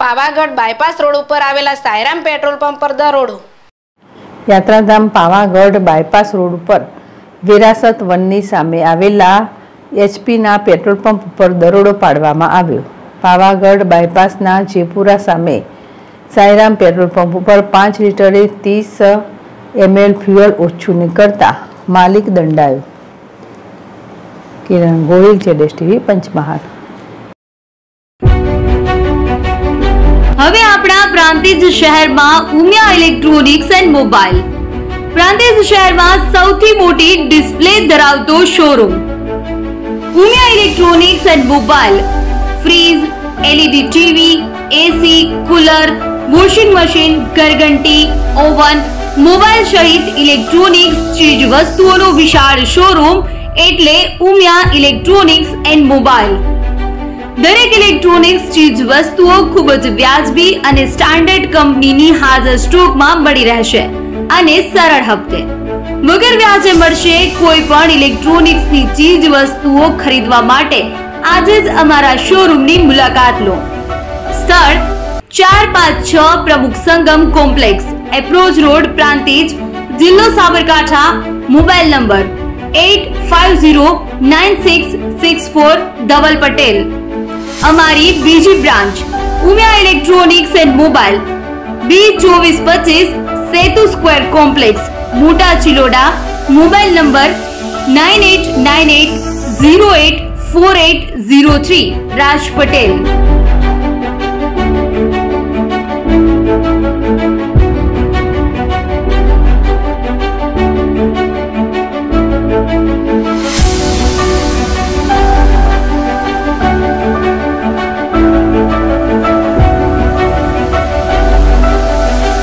Pavagadh bypass road ઉપર આવેલા Sairam petrol pump પર દરોડો। યાત્રાધામ પાવાગઢ બાયપાસ રોડ ઉપર વિરાસત વનની સામે આવેલા એચપીના પેટ્રોલ પંપ ઉપર દરોડો પાડવામાં આવ્યો। પાવાગઢ બાયપાસના જેપુરા સામે સાયરામ પેટ્રોલ પંપ ઉપર 5 લીટરે 30 ml ફ્યુઅલ ઓછું નીકળતા માલિક દંડાયો। કિરણ ગોહિલ, જેડેશ ટીવી, પંચમહાલ। હવે આપણા પ્રાંતિજ શહેરમાં Umiya electronics and mobile Prantij શહેરમાં સૌથી મોટી ડિસ્પ્લે ધરાવતો showroom Umiya electronics and mobile fridge, LED TV, AC, cooler, washing machine, ઘરઘંટી, ઓવન, મોબાઈલ સહિત ઇલેક્ટ્રોનિક્સ ચીજ વસ્તુઓનો વિશાળ શોરૂમ એટલે ઉમિયા ઇલેક્ટ્રોનિક્સ એન્ડ મોબાઈલ। દરેક ઇલેક્ટ્રોનિક્સ ચીજ વસ્તુઓ ખૂબ જ વ્યાજબી અને સ્ટાન્ડર્ડ કંપનીની હાજર સ્ટોકમાં મળી રહેશે અને સરળ હપ્તે વગર વ્યાજે મળશે। કોઈ પણ ઇલેક્ટ્રોનિક્સની ચીજ વસ્તુઓ ખરીદવા માટે આજે જ અમારા શોરૂમની મુલાકાત લો। સ્થળ 456 Pramukh Sangam complex, approach road, Prantij, જિલ્લો સાબરકાંઠા। Mobile number 85096646 Dhaval Patel. અમારી બીજી branch Umiya electronics and mobile B2425 Setu square complex, Mota Chiloda. Mobile number 9898084803 Raj Patel.